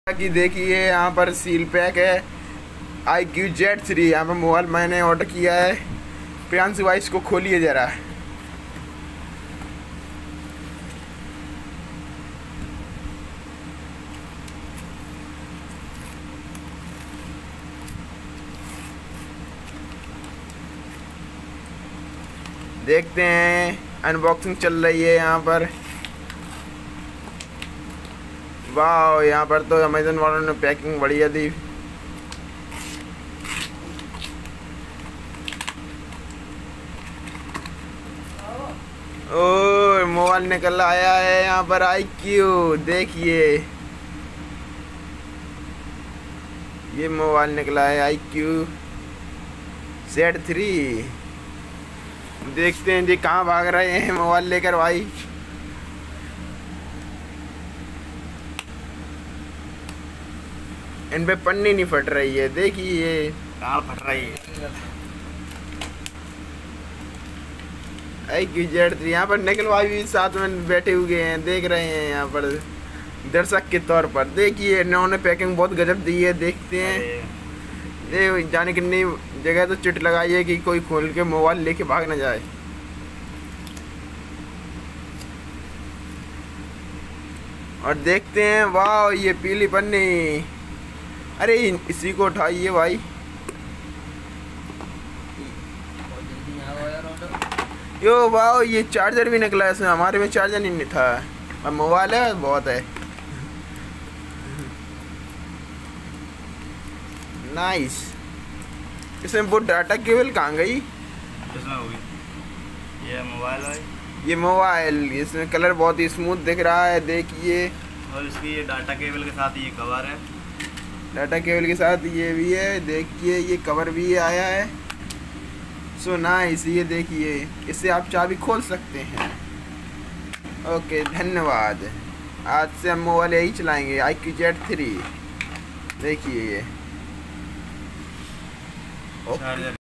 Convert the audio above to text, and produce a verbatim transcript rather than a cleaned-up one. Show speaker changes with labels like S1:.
S1: कि देखिए यहाँ पर सील पैक है आई क्यू जेड थ्री। यहाँ पर मोबाइल मैंने ऑर्डर किया है। प्रियांशु भाई इसको खोलिए ज़रा। देखते हैं, अनबॉक्सिंग चल रही है यहाँ पर। वाह, यहाँ पर तो अमेज़न वालों ने पैकिंग बढ़िया दी। ओ, मोबाइल निकल आया है यहाँ पर आई क्यू। देखिए ये मोबाइल निकला है आई क्यू जेड थ्री। देखते हैं जी कहाँ भाग रहे हैं मोबाइल लेकर भाई। इन पे पन्नी नहीं फट रही है, देखिए कहाँ फट रही है। I Q Z three. यहाँ पर निखिल भाई भी साथ में बैठे हुए हैं, देख रहे हैं यहाँ पर दर्शक के तौर पर। देखिए इन्होंने पैकिंग बहुत गजब दी है। देखते हैं ये जाने कितनी जगह तो चिट लगाई है कि कोई खोल के मोबाइल लेके भाग ना जाए। और देखते हैं, वाह ये पीली पन्नी। अरे इसी को उठाइए भाई। यो वाह, ये चार्जर भी निकला है इसमें। हमारे में चार्जर नहीं था, अब मोबाइल है बहुत है। नाइस। इसमें वो डाटा केबल कहाँ गई?
S2: इसमें होगी। ये मोबाइल है।
S1: ये मोबाइल, इसमें कलर बहुत ही स्मूथ दिख रहा है। देखिए,
S2: और इसकी ये डाटा केबल के साथ ये कवर है।
S1: डाटा केबल के साथ ये भी है। देखिए ये कवर भी आया है। So nice. ये देखिए, इससे आप चाबी खोल सकते हैं। ओके, धन्यवाद। आज से हम मोबाइल यही चलाएंगे, आई क्यू जेड थ्री। देखिए ये